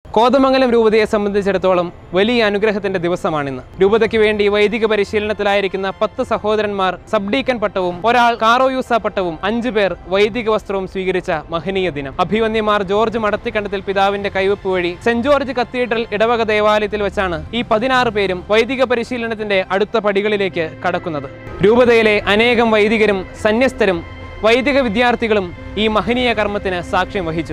കോതമംഗലം രൂപതയെ സംബന്ധിച്ചിടത്തോളം വലിയ അനുഗ്രഹത്തിന്റെ ദിവസമാണിന്ന്. രൂപതയ്ക്ക് വേണ്ടി വൈദിക പരിശീലനത്തിലായിരിക്കുന്ന 10 സഹോദരന്മാർ സബ് ഡീക്കൻ പട്ടവും ഒരാൾ കാറോയൂസ പട്ടവും 5 പേർ വൈദിക വസ്ത്രവും സ്വീകരിച്ച മഹനീയ ദിനം. അഭിവന്യമാർ ജോർജ് മടത്തിക്കണ്ടത്തിൽ പിതാവിന്റെ കൈവപ്പ് വഴി സെന്റ് ജോർജ് കത്തീഡ്രൽ ഇടവക ദേവാലയത്തിൽ വെച്ചാണ് ഈ 16 പേരും വൈദിക പരിശീലനത്തിന്റെ അടുത്ത പടികളിലേക്ക് കടക്കുന്നത്. രൂപതയിലെ അനേകം വൈദികരും സന്യസ്തരും വൈദിക വിദ്യാർത്ഥികളും ഈ മഹനീയ കർമ്മത്തിന് സാക്ഷ്യം വഹിച്ചു.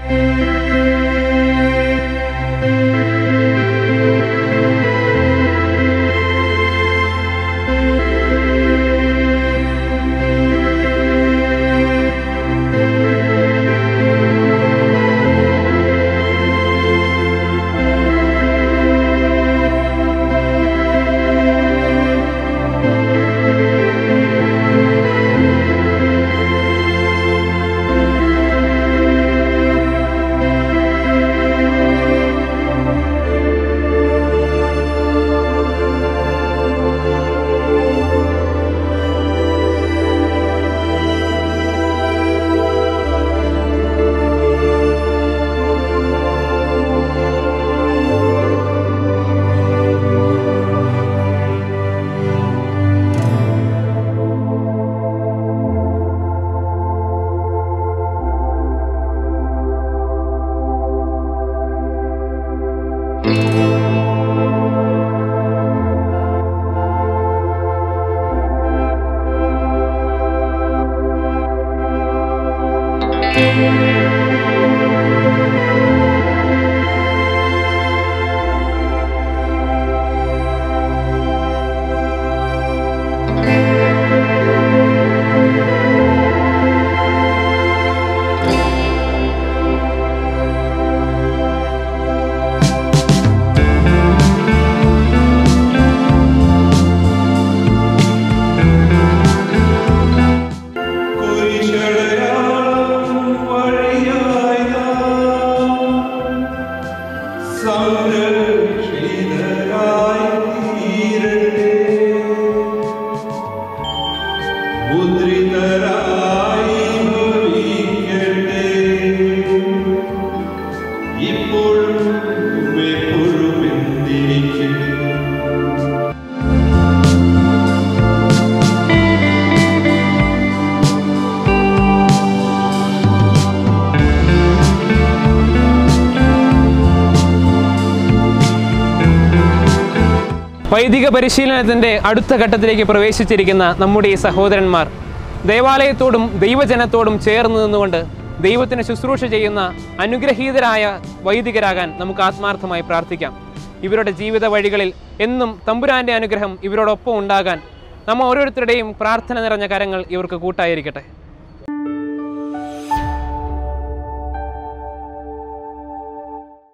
വൈദിക പരിശീലനത്തിൻ്റെ അടുത്ത ഘട്ടത്തിലേക്ക് പ്രവേശിച്ചിരിക്കുന്ന നമ്മുടെ ഈ സഹോദരന്മാർ ദേവാലയത്തോടും ദൈവജനത്തോടും ചേർന്ന് നിന്നുകൊണ്ട് ദൈവത്തിന് ശുശ്രൂഷ ചെയ്യുന്ന അനുഗ്രഹീതരായ വൈദികരാകാൻ നമുക്ക് ആത്മാർത്ഥമായി പ്രാർത്ഥിക്കാം. ഇവരുടെ ജീവിത വഴികളിൽ എന്നും തമ്പുരാൻ്റെ അനുഗ്രഹം ഇവരോടൊപ്പം ഉണ്ടാകാൻ നമ്മ ഓരോരുത്തരുടെയും പ്രാർത്ഥന നിറഞ്ഞ കരങ്ങൾ ഇവർക്ക് കൂട്ടായിരിക്കട്ടെ.